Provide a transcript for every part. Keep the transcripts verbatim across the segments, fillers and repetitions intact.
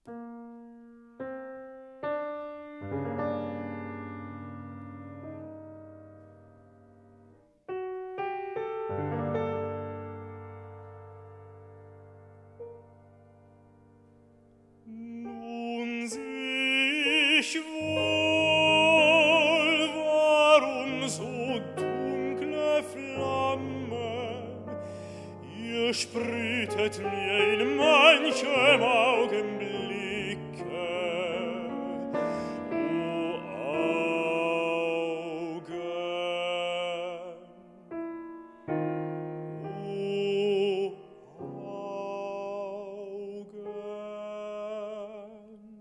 Nun sieh ich wohl, warum so dunkle Flammen ihr sprühtet mir in manchem Augenblicke. O Augen, o Augen,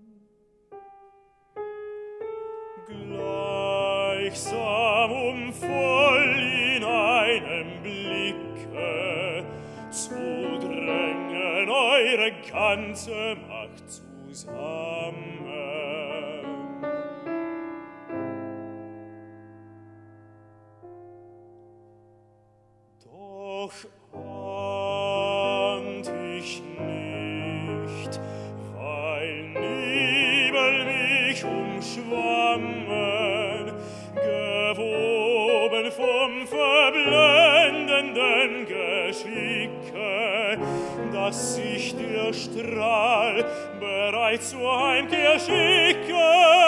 gleichsam umvoll in einem Blicke zu drängen eure ganze Macht zusammen. Doch ahnt ich nicht, weil Nebel mich umschwammen, gewoben vom verblendenden Geschicke, dass sich der Strahl bereits zur Heimkehr schicke.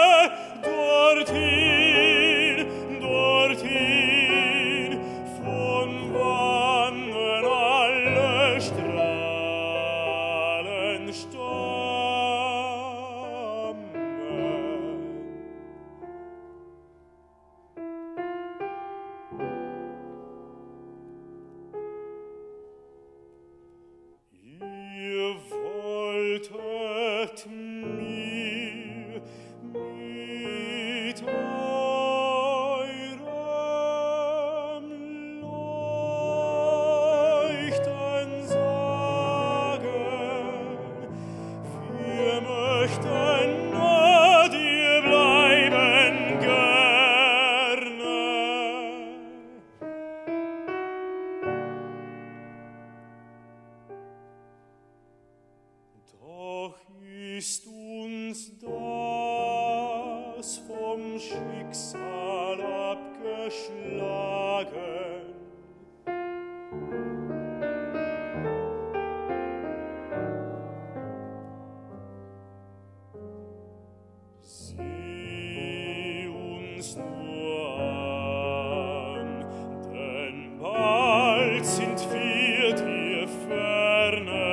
Dorthin, dorthin, von wannen alle Strahlen stammen. Ihr wolltet mir mit eurem Leuchten sagen, wir möchten nahe dir bleiben gerne. Doch ist uns das vom Schicksal abgeschlagen. Sieh uns nur an, denn bald sind wir dir ferne.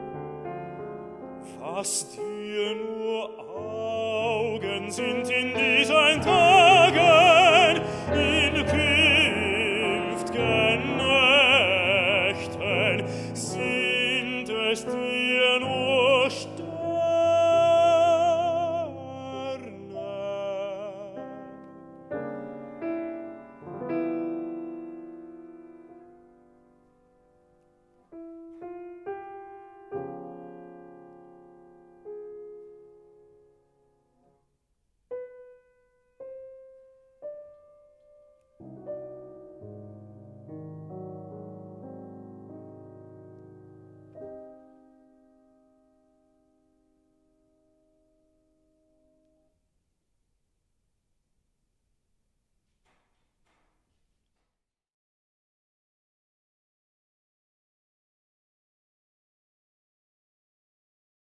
Was dir nur Augen sind, in die